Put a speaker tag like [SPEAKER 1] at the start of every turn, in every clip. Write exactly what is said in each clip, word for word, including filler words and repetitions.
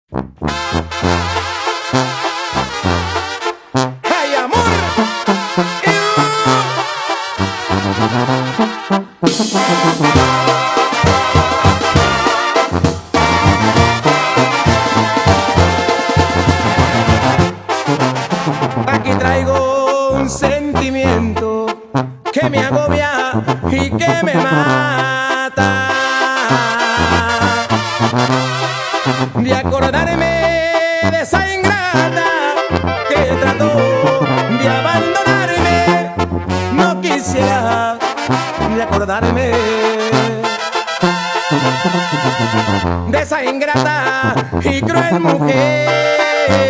[SPEAKER 1] ¡Ay, amor! Aquí traigo un sentimiento que me agobia y que me mata, de acordarme de esa ingrata que trató de abandonarme. No quisiera de acordarme de esa ingrata y cruel mujer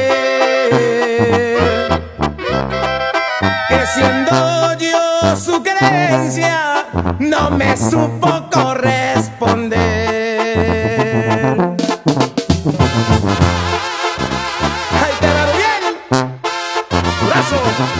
[SPEAKER 1] que, siendo yo su querencia, no me supo corresponder. ¡Ay, te va bien! ¡Brazo!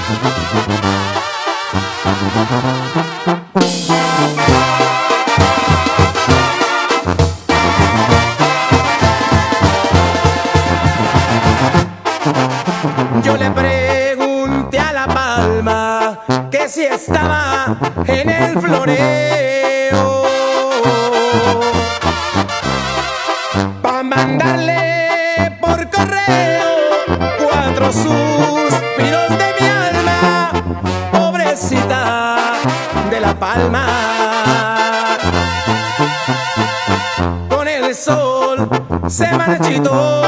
[SPEAKER 1] Yo le pregunté a La Palma que si estaba en el floreo pa' mandarle por correo cuatro suspiros de mi alma, pobrecita de La Palma. Con el sol se marchitó,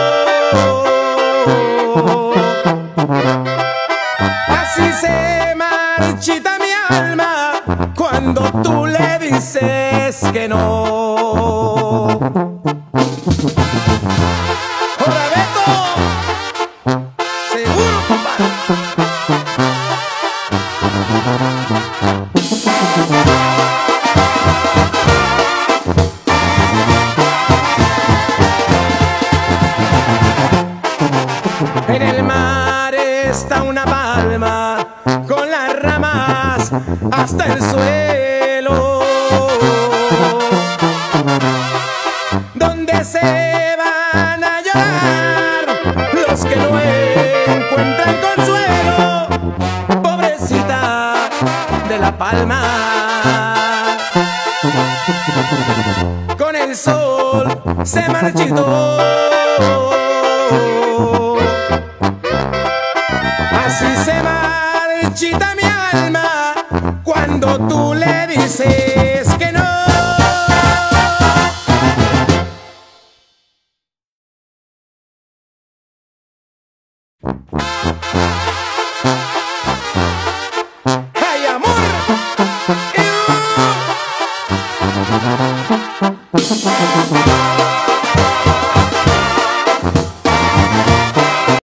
[SPEAKER 1] así se marchita mi alma cuando tú le dices que no. ¡Hola, Beto! ¡Seguro, compadre! En el mar está una palma con las ramas hasta el suelo, donde se van a llorar los que no encuentran consuelo, pobrecita de La Palma. Con el sol se marchitó, así se marchita mi alma cuando tú le dices que no. ¡Ay, amor! ¡Ew!